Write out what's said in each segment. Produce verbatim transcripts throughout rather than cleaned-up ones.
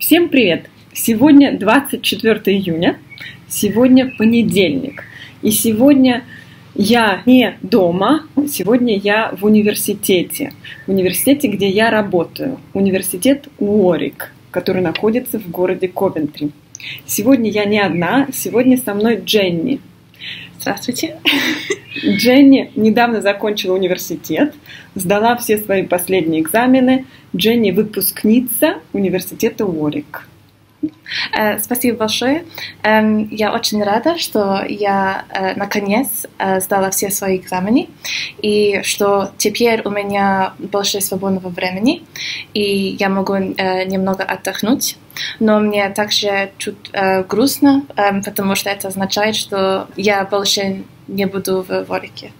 Всем привет! Сегодня двадцать четвёртое июня, сегодня понедельник. И сегодня я не дома, сегодня я в университете. В университете, где я работаю. Университет Уорик, который находится в городе Ковентри. Сегодня я не одна, сегодня со мной Дженни. Здравствуйте. Дженни недавно закончила университет, сдала все свои последние экзамены. Дженни выпускница университета Уорик. Спасибо большое. Я очень рада, что я наконец сдала все свои экзамены, и что теперь у меня больше свободного времени, и я могу немного отдохнуть. Но мне также чуть грустно, потому что это означает, что я больше не буду в Уорике.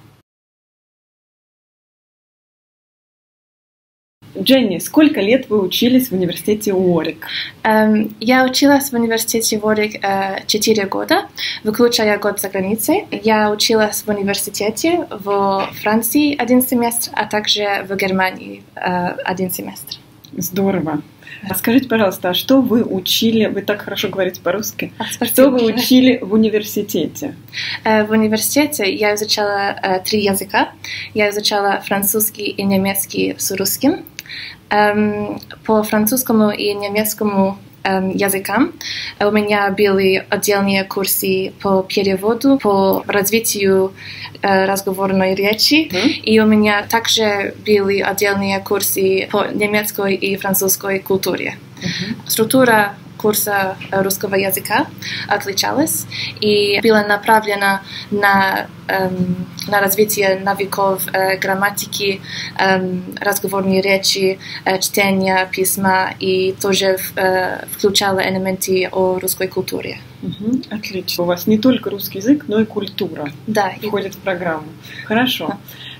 Дженни, сколько лет вы учились в университете Уорик? Um, я училась в университете Уорик четыре uh, года, выключая год за границей. Я училась в университете в Франции один семестр, а также в Германии uh, один семестр. Здорово. Расскажите, пожалуйста, а что вы учили, вы так хорошо говорите по-русски, а, что вы учили в университете? Uh, в университете я изучала uh, три языка. Я изучала французский и немецкий с русским. Um, по французскому и немецкому um, языкам у меня были отдельные курсы по переводу, по развитию uh, разговорной речи, mm-hmm. и у меня также были отдельные курсы по немецкой и французской культуре. Mm-hmm. Структура курса русского языка отличалась и была направлена на, эм, на развитие навыков э, грамматики, эм, разговорной речи, э, чтения письма, и тоже э, включала элементы о русской культуре. Угу, отлично. У вас не только русский язык, но и культура да, входит и... в программу. Хорошо.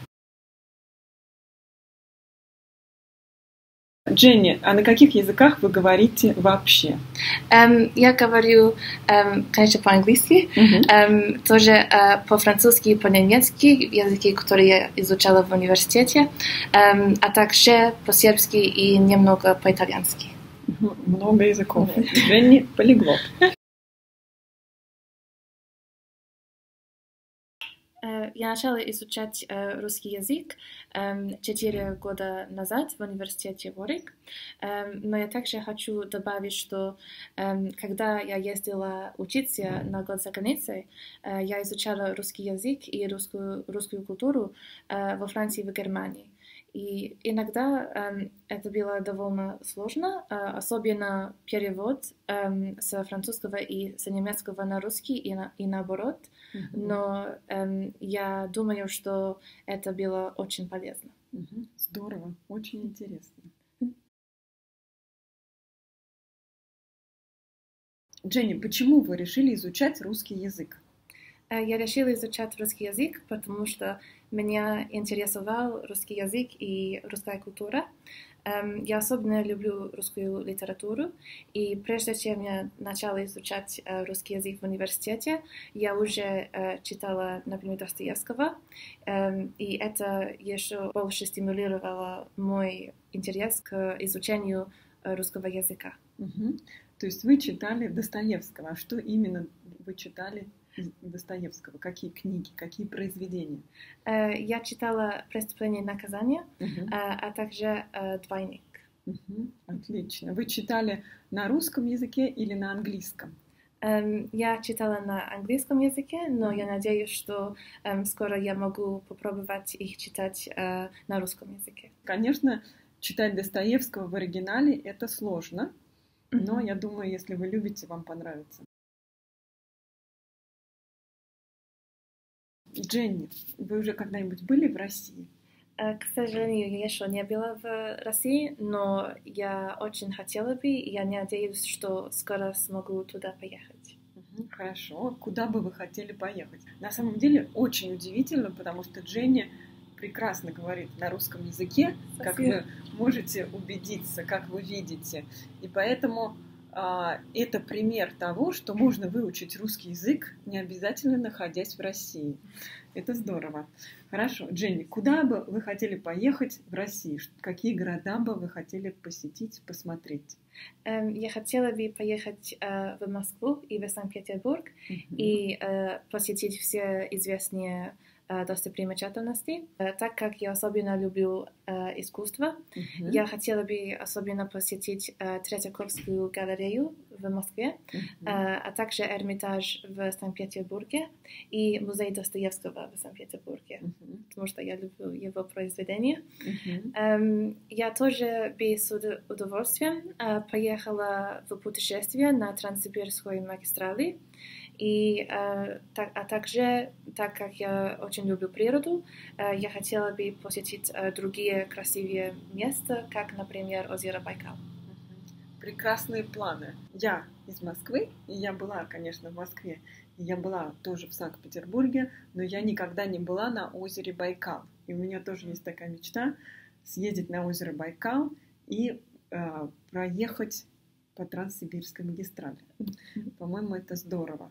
Дженни, а на каких языках вы говорите вообще? Um, я говорю, um, конечно, по-английски, uh-huh. um, тоже uh, по-французски и по-немецки, языки, которые я изучала в университете, um, а также по-сербски и немного по-итальянски. Uh-huh. Много языков. Дженни полиглот. Я начала изучать э, русский язык четыре э, года назад в университете Уорик, э, но я также хочу добавить, что э, когда я ездила учиться на год за границей, э, я изучала русский язык и русскую, русскую культуру э, во Франции и в Германии. И иногда э, это было довольно сложно, э, особенно перевод э, с французского и с немецкого на русский и, на, и наоборот. Mm-hmm. Но э, я думаю, что это было очень полезно. Mm-hmm. Здорово, очень интересно. Дженни, почему вы решили изучать русский язык? Я решила изучать русский язык, потому что меня интересовал русский язык и русская культура. Я особенно люблю русскую литературу, и прежде чем я начала изучать русский язык в университете, я уже читала, например, Достоевского, и это еще больше стимулировало мой интерес к изучению русского языка. Угу. То есть вы читали Достоевского, а что именно вы читали Достоевского? Какие книги, какие произведения? Я читала «Преступление и наказание», uh-huh. а также «Двойник». Uh-huh. Отлично. Вы читали на русском языке или на английском? Я читала на английском языке, но uh-huh. я надеюсь, что скоро я могу попробовать их читать на русском языке. Конечно, читать Достоевского в оригинале — это сложно, uh-huh. но я думаю, если вы любите, вам понравится. Дженни, вы уже когда-нибудь были в России? К сожалению, я еще не была в России, но я очень хотела бы, и я надеюсь, что скоро смогу туда поехать. Хорошо. Куда бы вы хотели поехать? На самом деле очень удивительно, потому что Дженни прекрасно говорит на русском языке, Спасибо. Как вы можете убедиться, как вы видите. И поэтому а, это пример того, что можно выучить русский язык, не обязательно находясь в России. Это здорово. Хорошо. Дженни, куда бы вы хотели поехать в России? Какие города бы вы хотели посетить, посмотреть? Я хотела бы поехать в Москву и в Санкт-Петербург uh-huh. и посетить все известные достопримечательности. Так как я особенно люблю искусство, uh-huh. я хотела бы особенно посетить Третьяковскую галерею в Москве, uh-huh. а также Эрмитаж в Санкт-Петербурге и музей Достоевского в Санкт-Петербурге, uh-huh. потому что я люблю его произведения. Uh-huh. Я тоже бы с удовольствием поехала в путешествие на Транссибирской магистрали. И, а, так, а также, так как я очень люблю природу, я хотела бы посетить другие красивые места, как, например, озеро Байкал. Прекрасные планы. Я из Москвы, и я была, конечно, в Москве, и я была тоже в Санкт-Петербурге, но я никогда не была на озере Байкал. И у меня тоже есть такая мечта съездить на озеро Байкал и э, проехать по Транссибирской магистрали. По-моему, это здорово.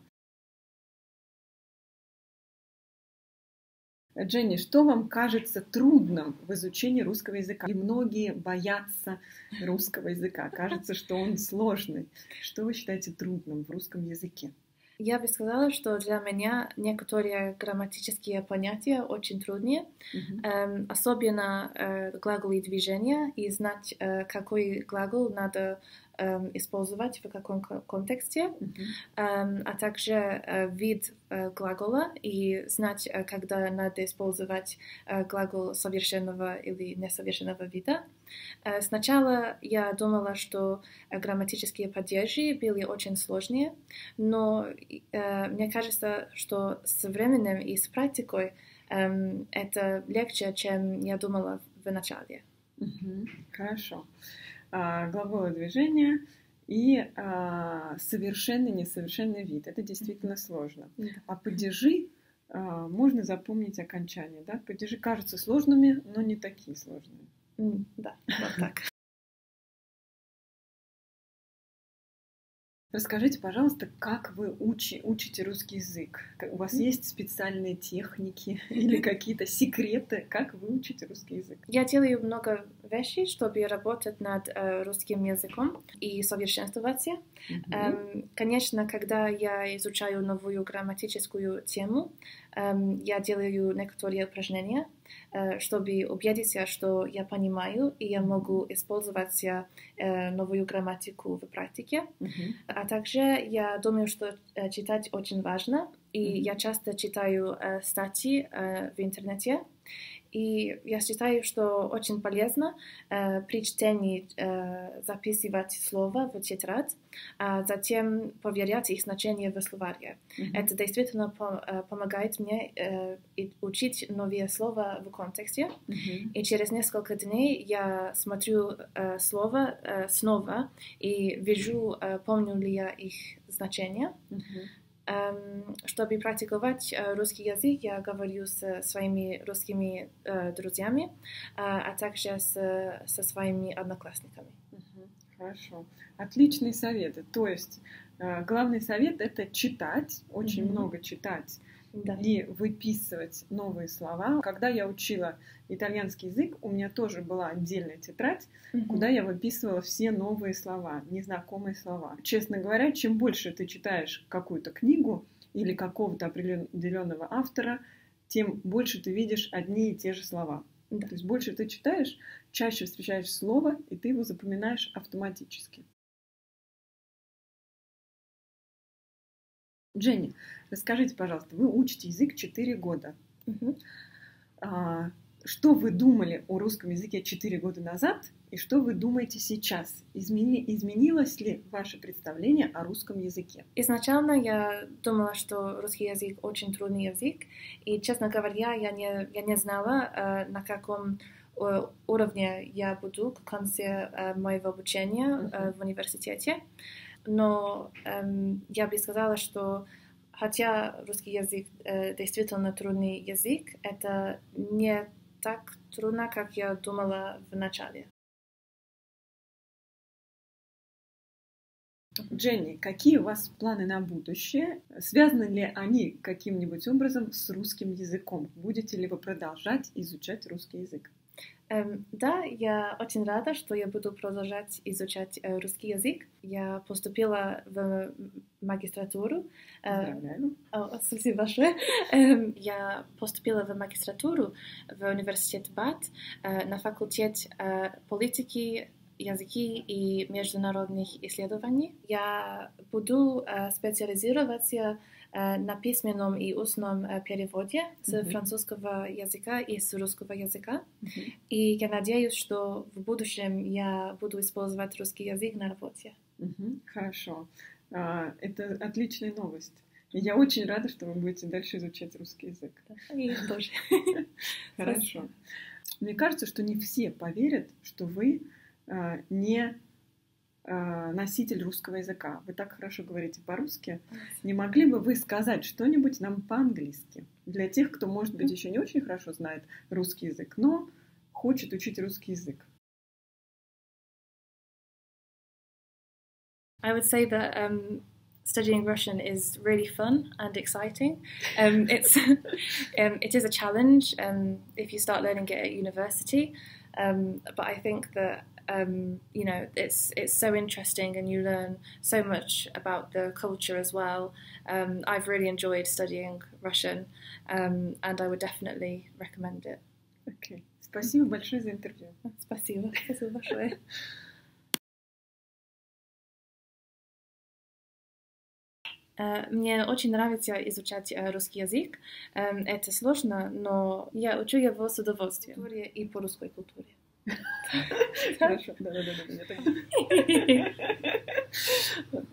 Дженни, что вам кажется трудным в изучении русского языка? И многие боятся русского языка. Кажется, что он сложный. Что вы считаете трудным в русском языке? Я бы сказала, что для меня некоторые грамматические понятия очень трудные, uh-huh. эм, особенно э, глаголы и движения, и знать, э, какой глагол надо э, использовать в каком контексте, uh-huh. эм, а также э, вид э, глагола и знать, э, когда надо использовать э, глагол совершенного или несовершенного вида. Э, сначала я думала, что э, грамматические падежи были очень сложные, но э, мне кажется, что с временем и с практикой э, это легче, чем я думала в начале. Угу, хорошо. А, глаголы движения и а, совершенный, несовершенный вид. Это действительно сложно. Mm-hmm. А падежи а, можно запомнить окончание. Да? Падежи кажутся сложными, но не такие сложные. Mm, да, вот так. Расскажите, пожалуйста, как вы учи, учите русский язык? У вас есть специальные техники или какие-то секреты, как вы учите русский язык? Я делаю много вещей, чтобы работать над э, русским языком и совершенствоваться. Mm-hmm. Эм, конечно, когда я изучаю новую грамматическую тему, эм, я делаю некоторые упражнения, э, чтобы убедиться, что я понимаю и я могу использовать э, новую грамматику в практике. Mm-hmm. А также я думаю, что э, читать очень важно, и mm-hmm. я часто читаю э, статьи э, в интернете, и я считаю, что очень полезно э, при чтении э, записывать слова в тетрадь, а затем проверять их значение в словаре. Mm-hmm. Это действительно по- э, помогает мне э, учить новые слова в контексте, mm-hmm. и через несколько дней я смотрю э, слова э, снова и вижу, э, помню ли я их значение. Mm-hmm. Um, чтобы практиковать uh, русский язык, я говорю с своими русскими uh, друзьями, uh, а также с, со своими одноклассниками. Uh-huh. Хорошо. Отличные советы. То есть uh, главный совет – это читать, очень uh-huh. много читать. Да. И выписывать новые слова. Когда я учила итальянский язык, у меня тоже была отдельная тетрадь, uh-huh. куда я выписывала все новые слова, незнакомые слова. Честно говоря, чем больше ты читаешь какую-то книгу или какого-то определенного автора, тем больше ты видишь одни и те же слова. Uh-huh. То есть больше ты читаешь, чаще встречаешь слово, и ты его запоминаешь автоматически. Дженни, расскажите, пожалуйста, вы учите язык четыре года. Uh-huh. А, что вы думали о русском языке четыре года назад и что вы думаете сейчас? Измени, изменилось ли ваше представление о русском языке? Изначально я думала, что русский язык очень трудный язык, и, честно говоря, я не, я не знала, на каком уровне я буду к концу моего обучения uh-huh. в университете. Но эм, я бы сказала, что хотя русский язык э, действительно трудный язык, это не так трудно, как я думала в начале. Дженни, какие у вас планы на будущее? Связаны ли они каким-нибудь образом с русским языком? Будете ли вы продолжать изучать русский язык? Um, да, я очень рада, что я буду продолжать изучать uh, русский язык. Я поступила в магистратуру. Поздравляю. Uh, oh, спасибо большое. Um, я поступила в магистратуру в университет БАТ uh, на факультет uh, политики, языки и международных исследований. Я буду uh, специализироваться uh, на письменном и устном uh, переводе с uh-huh. французского языка и с русского языка. Uh-huh. И я надеюсь, что в будущем я буду использовать русский язык на работе. Uh-huh. Хорошо. Uh, это отличная новость. Я очень рада, что вы будете дальше изучать русский язык. И я тоже. Хорошо. Мне кажется, что не все поверят, что вы не носитель русского языка. Вы так хорошо говорите по-русски. Не могли бы вы сказать что-нибудь нам по-английски? Для тех, кто, может быть, еще не очень хорошо знает русский язык, но хочет учить русский язык. I would say that um, studying Russian is really fun and exciting. Um, it's um, it is a challenge um, if you start learning it at university. Um, but I think that Um, you know, it's it's so interesting, and you learn so much about the culture as well. Um, I've really enjoyed studying Russian, um, and I would definitely recommend it. Okay. Спасибо большое за интервью. Спасибо. Спасибо большое. Мне очень нравится изучать русский язык. Это сложно, но я учу его с удовольствием. И по русской культуре. Хорошо, да-да-да, меня так.